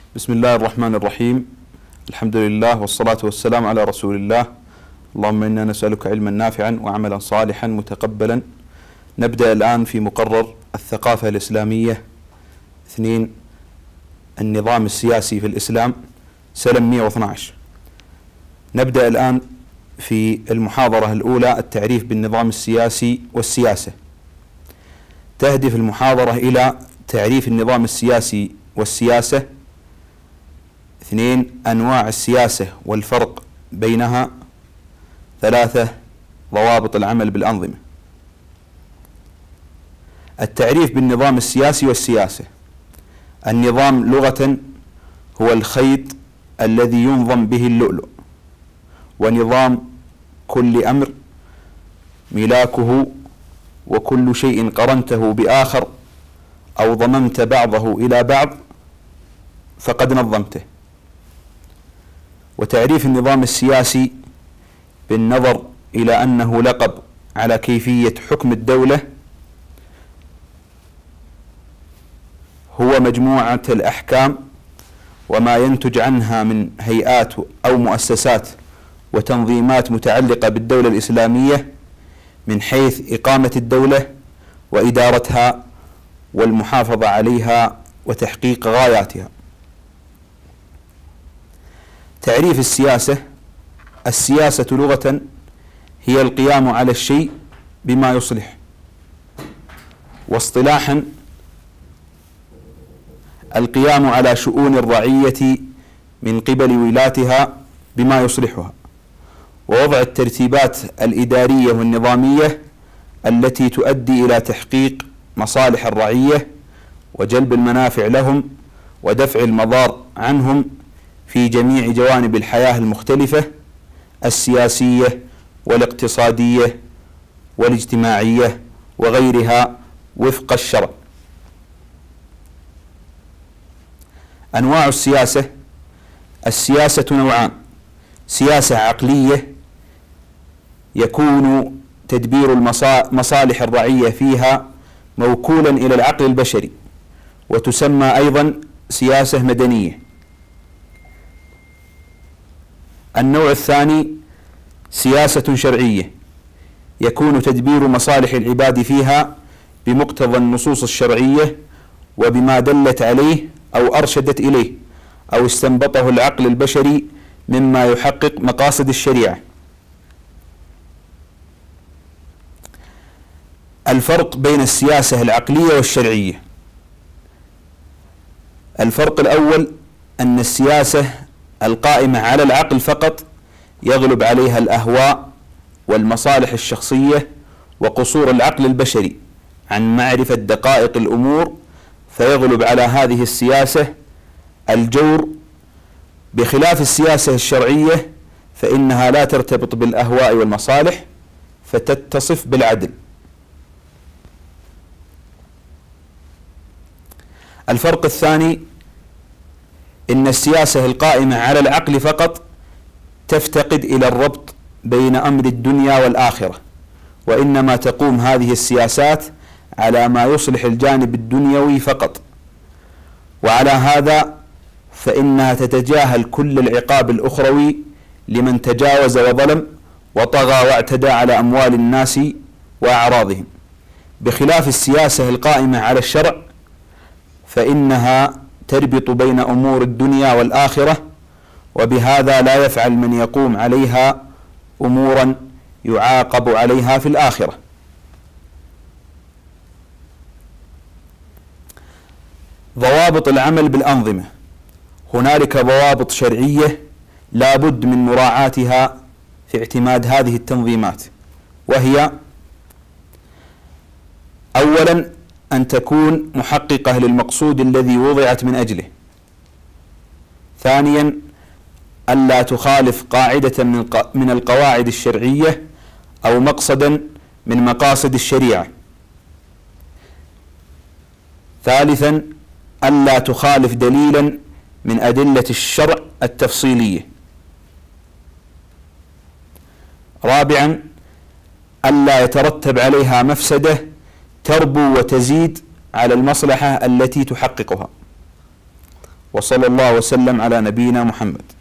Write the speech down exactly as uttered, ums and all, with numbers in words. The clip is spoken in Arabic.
بسم الله الرحمن الرحيم. الحمد لله والصلاة والسلام على رسول الله. اللهم إنا نسألك علما نافعا وعملا صالحا متقبلا. نبدأ الآن في مقرر الثقافة الإسلامية اثنين، النظام السياسي في الإسلام، سلم مئة واثني عشر. نبدأ الآن في المحاضرة الأولى، التعريف بالنظام السياسي والسياسة. تهدف المحاضرة إلى تعريف النظام السياسي والسياسة. اثنين، أنواع السياسة والفرق بينها. ثلاثة، ضوابط العمل بالأنظمة. التعريف بالنظام السياسي والسياسة. النظام لغة هو الخيط الذي ينظم به اللؤلؤ، ونظام كل أمر ملاكه، وكل شيء قرنته بآخر أو ضممت بعضه إلى بعض فقد نظمته. وتعريف النظام السياسي بالنظر إلى أنه لقب على كيفية حكم الدولة، هو مجموعة الأحكام وما ينتج عنها من هيئات أو مؤسسات وتنظيمات متعلقة بالدولة الإسلامية من حيث إقامة الدولة وإدارتها والمحافظة عليها وتحقيق غاياتها. تعريف السياسة. السياسة لغة هي القيام على الشيء بما يصلح، واصطلاحا القيام على شؤون الرعية من قبل ولاتها بما يصلحها، ووضع الترتيبات الإدارية والنظامية التي تؤدي إلى تحقيق مصالح الرعية وجلب المنافع لهم ودفع المضار عنهم في جميع جوانب الحياة المختلفة السياسية والاقتصادية والاجتماعية وغيرها وفق الشرع. أنواع السياسة. السياسة نوعان: سياسة عقلية يكون تدبير مصالح الرعية فيها موكولا إلى العقل البشري، وتسمى أيضا سياسة مدنية. النوع الثاني سياسة شرعية يكون تدبير مصالح العباد فيها بمقتضى النصوص الشرعية وبما دلت عليه أو أرشدت إليه أو استنبطه العقل البشري مما يحقق مقاصد الشريعة. الفرق بين السياسة العقلية والشرعية. الفرق الأول أن السياسة القائمة على العقل فقط يغلب عليها الأهواء والمصالح الشخصية وقصور العقل البشري عن معرفة دقائق الأمور، فيغلب على هذه السياسة الجور، بخلاف السياسة الشرعية فإنها لا ترتبط بالأهواء والمصالح فتتصف بالعدل. الفرق الثاني إن السياسة القائمة على العقل فقط تفتقد إلى الربط بين أمر الدنيا والآخرة، وإنما تقوم هذه السياسات على ما يصلح الجانب الدنيوي فقط، وعلى هذا فإنها تتجاهل كل العقاب الأخروي لمن تجاوز وظلم وطغى واعتدى على أموال الناس وأعراضهم، بخلاف السياسة القائمة على الشرع فإنها تربط بين أمور الدنيا والآخرة، وبهذا لا يفعل من يقوم عليها أمورا يعاقب عليها في الآخرة. ضوابط العمل بالأنظمة. هنالك ضوابط شرعية لا بد من مراعاتها في اعتماد هذه التنظيمات، وهي: أولا أن تكون محققة للمقصود الذي وضعت من أجله. ثانيا ألا تخالف قاعدة من القواعد الشرعية أو مقصدا من مقاصد الشريعة. ثالثا ألا تخالف دليلا من أدلة الشرع التفصيلية. رابعا ألا يترتب عليها مفسدة تربو وتزيد على المصلحة التي تحققها. وصلى الله وسلم على نبينا محمد.